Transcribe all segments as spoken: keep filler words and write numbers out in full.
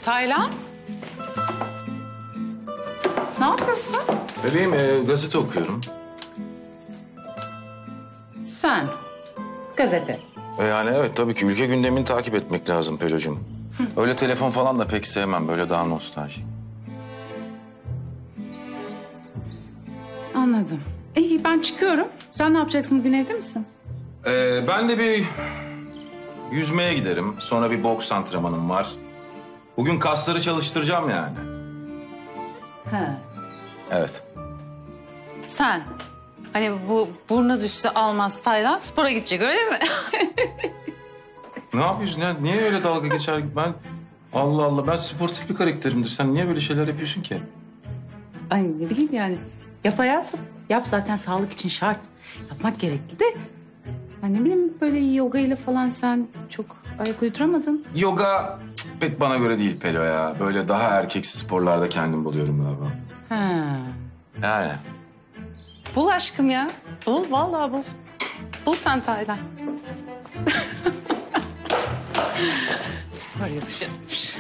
Taylan? Ne yapıyorsun? Bebeğim e, gazete okuyorum. Sen, gazete. E, yani evet tabii ki ülke gündemini takip etmek lazım Pelocuğum. Öyle telefon falan da pek sevmem. Böyle daha nostaljik. Anladım. İyi, ben çıkıyorum. Sen ne yapacaksın bugün, evde misin? E, ben de bir yüzmeye giderim. Sonra bir boks antrenmanım var. Bugün kasları çalıştıracağım yani. He. Evet. Sen, hani bu burnu düşse almaz Taylan, spora gidecek öyle mi? Ne yapıyorsun ya? Niye öyle dalga geçer? Ben Allah Allah ben sportif bir karakterimdir. Sen niye böyle şeyler yapıyorsun ki? Ay ne bileyim yani. Yap hayatım. Yap, zaten sağlık için şart. Yapmak gerekli de. Ben ne bileyim, böyle yoga ile falan sen çok ayak uyduramadın. Yoga cık, pek bana göre değil Pelo ya. Böyle daha erkeksi sporlarda kendim buluyorum galiba. Ha. Yani. Bul aşkım ya. Bul, vallahi bul. Bul sen Taylan. Spor yapacakmış.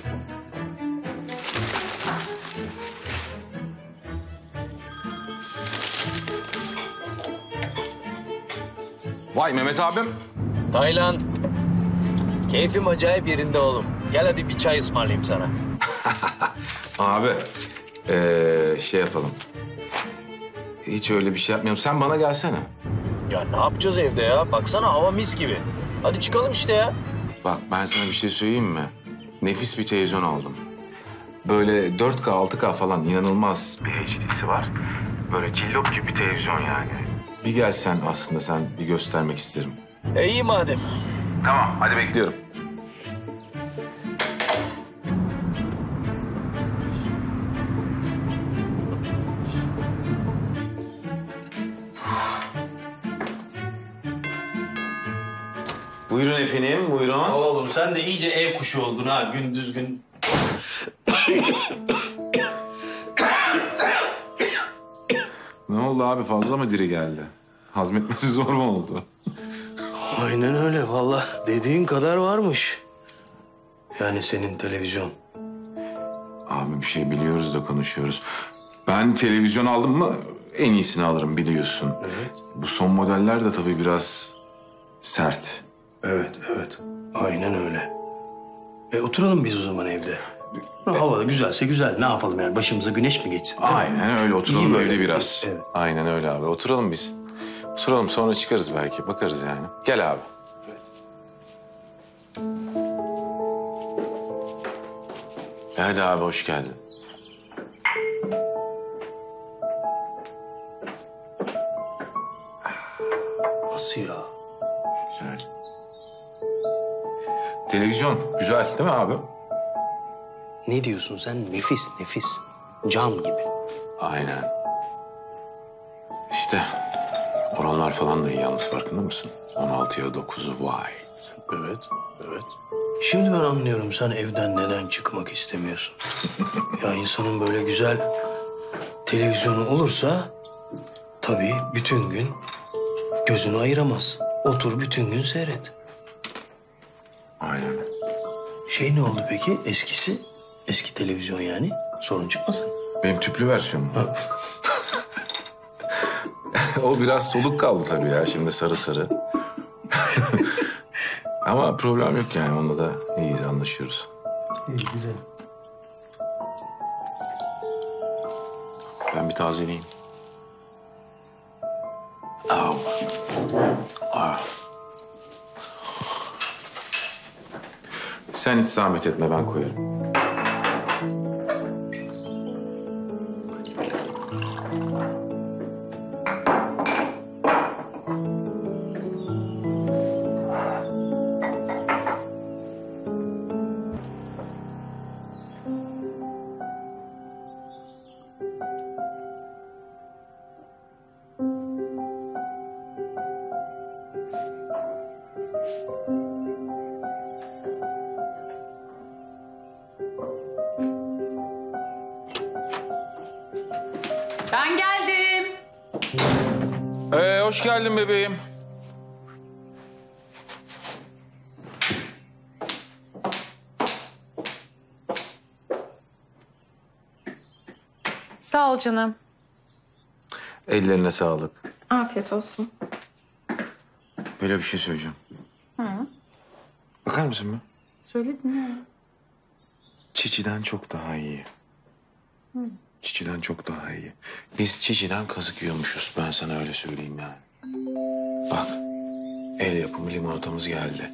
Vay Mehmet abim. Taylan. Keyfim acayip yerinde oğlum. Gel hadi bir çay ısmarlayayım sana. Abi ee, şey yapalım. Hiç öyle bir şey yapmıyorum. Sen bana gelsene. Ya ne yapacağız evde ya? Baksana hava mis gibi. Hadi çıkalım işte ya. Bak ben sana bir şey söyleyeyim mi? Nefis bir televizyon aldım. Böyle dört K, altı K falan inanılmaz bir H D'si var. Böyle cillop gibi bir televizyon yani. Bir gelsen aslında sen bir göstermek isterim. E iyi madem. Tamam hadi bekliyorum. Buyurun efendim, buyurun. Oğlum sen de iyice ev kuşu oldun ha, gündüz gün. Ne oldu abi, fazla mı diri geldi? Hazmetmesi zor mu oldu? Aynen öyle vallahi, dediğin kadar varmış. Yani senin televizyon. Abi bir şey biliyoruz da konuşuyoruz. Ben televizyon aldım mı en iyisini alırım biliyorsun. Evet. Bu son modeller de tabii biraz sert. Evet, evet. Aynen öyle. E oturalım biz o zaman evde. Hava da güzelse güzel. Ne yapalım yani? Başımıza güneş mi geçsin? değil mi? Aynen öyle, oturalım İyi evde böyle. biraz. Evet. Aynen öyle abi, oturalım biz. Oturalım, sonra çıkarız belki, bakarız yani. Gel abi. Evet. Hadi abi, hoş geldin. Nasıl ya? Güzel. Televizyon güzel değil mi abi? Ne diyorsun sen? Nefis, nefis. Cam gibi. Aynen. İşte oranlar falan da iyi yalnız, farkında mısın? on altıya dokuzu wide. Evet, evet. Şimdi ben anlıyorum sen evden neden çıkmak istemiyorsun. Ya insanın böyle güzel televizyonu olursa tabii bütün gün gözünü ayıramaz. Otur bütün gün seyret. Aynen. Şey ne oldu peki eskisi? Eski televizyon yani. Sorun çıkmasın. Benim tüplü versiyonum. O biraz soluk kaldı tabii ya, şimdi sarı sarı. Ama problem yok yani, onunla da iyiyiz, anlaşıyoruz. İyi, güzel. Ben bir tazeleyeyim. Au. Ah. Sen hiç zahmet etme, ben koyarım. Ben geldim. Ee, hoş geldin bebeğim. Sağ ol canım. Ellerine sağlık. Afiyet olsun. Böyle bir şey söyleyeceğim. Hı. Bakar mısın mı? Söyledin ya. Çiçiden çok daha iyi. Hı. Çiçiden çok daha iyi. Biz çiçiden kazık yiyormuşuz. Ben sana öyle söyleyeyim yani. Bak. El yapımı limonatamız geldi.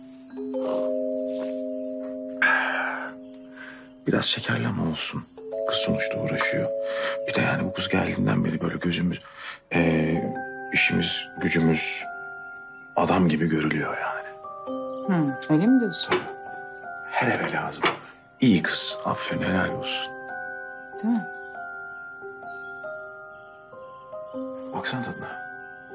Biraz şekerleme olsun. Kız sonuçta uğraşıyor. Bir de yani bu kız geldiğinden beri böyle gözümüz... Ee, işimiz, gücümüz adam gibi görülüyor yani. Hı, öyle mi diyorsun? Her eve lazım. İyi kız. Aferin, helal olsun. Değil mi? Baksana tadına.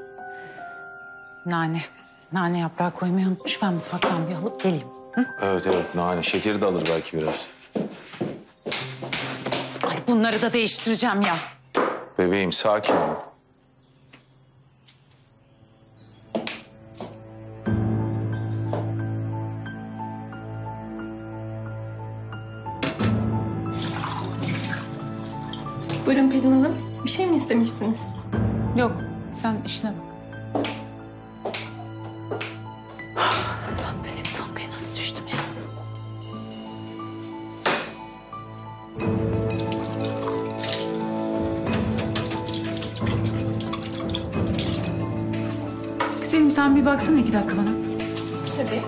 Nane. Nane yaprağı koymayı unutmuş. Ben mutfaktan bir alıp geleyim. Hı? Evet evet nane. Şekeri de alır belki biraz. Ay bunları da değiştireceğim ya. Bebeğim sakin ol. Buyurun Pelin Hanım. Bir şey mi istemiştiniz? Yok sen işine bak. Ben böyle bir tongaya nasıl düştüm ya? Güzelim sen bir baksana iki dakika bana. Tabii.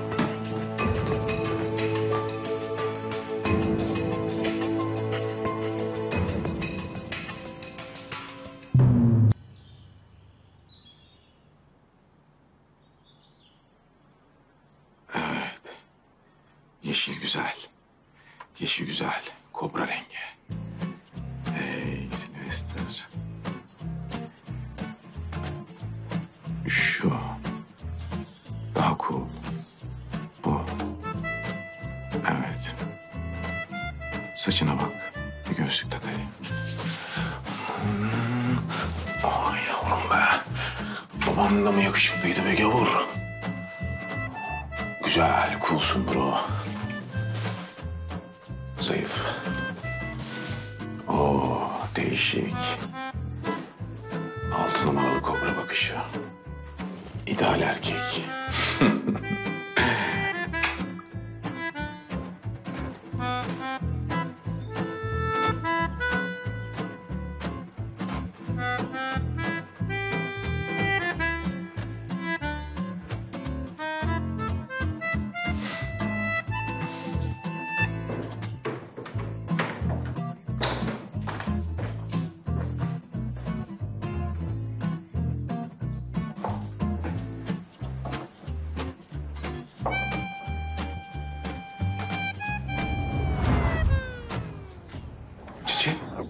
Yeşil güzel. Yeşil güzel. Kobra rengi. Hey Sylvester. Şu. Daha cool. Bu. Evet. Saçına bak. Bir gözlük takayım. Hmm. Ay yavrum be. Babanın da mı yakışıklıydı be gavur? Güzel, coolsun bro. Zayıf. Oo, değişik. Altı numaralı kobra bakışı. İdeal erkek. Çiçi.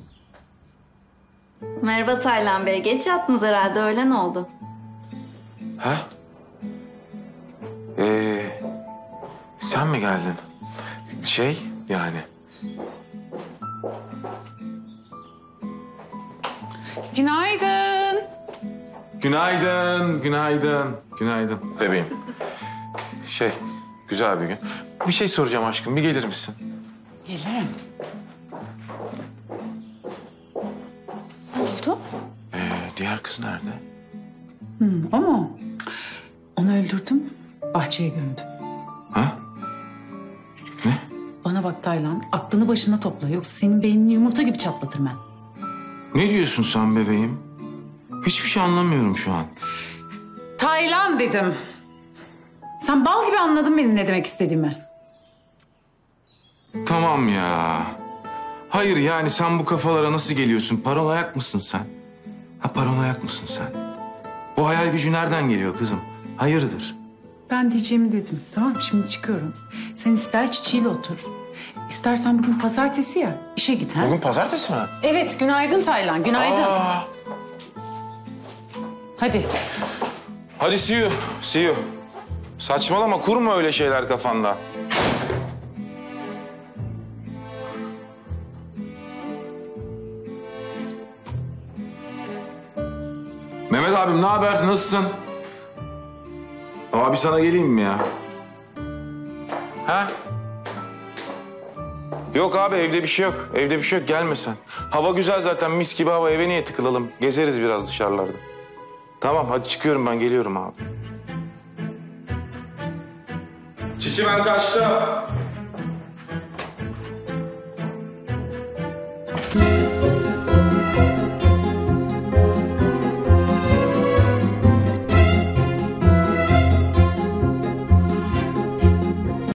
Merhaba Taylan Bey. Geç yattınız herhalde. Öğlen oldu. Ha? Ee, sen mi geldin? Şey yani. Günaydın. Günaydın, günaydın, günaydın bebeğim. Şey, güzel bir gün. Bir şey soracağım aşkım, bir gelir misin? Gelirim. Ne oldu? Ee, diğer kız nerede? Hı, o mu? Onu öldürdüm, bahçeye gömdüm. Ha? Ne? Bana bak Taylan, aklını başına topla. Yoksa senin beynini yumurta gibi çatlatırım ben. Ne diyorsun sen bebeğim? Hiçbir şey anlamıyorum şu an. Taylan dedim. Sen bal gibi anladın benim ne demek istediğimi. Tamam ya. Hayır yani sen bu kafalara nasıl geliyorsun? Paranoyak mısın sen? Ha paranoyak mısın sen? Bu hayal gücü nereden geliyor kızım? Hayırdır? Ben diyeceğimi dedim. Tamam şimdi çıkıyorum. Sen ister çiçeğiyle otur. İstersen bugün pazartesi ya. İşe git ha. Bugün pazartesi mi? Evet günaydın Taylan günaydın. Aa. Hadi. Hadi see you, see you. Saçmalama, kurma öyle şeyler kafanda. Mehmet abim ne haber, nasılsın? Abi sana geleyim mi ya? Ha? Yok abi evde bir şey yok. Evde bir şey yok gelme sen. Hava güzel zaten mis gibi hava eve niye tıkılalım? Gezeriz biraz dışarılarda. Tamam hadi çıkıyorum ben geliyorum abi. Çiçi ben kaçtım.